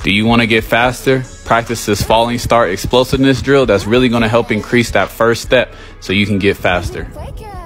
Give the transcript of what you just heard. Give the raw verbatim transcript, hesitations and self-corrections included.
Do you want to get faster? Practice this falling start explosiveness drill. That's really going to help increase that first step so you can get faster.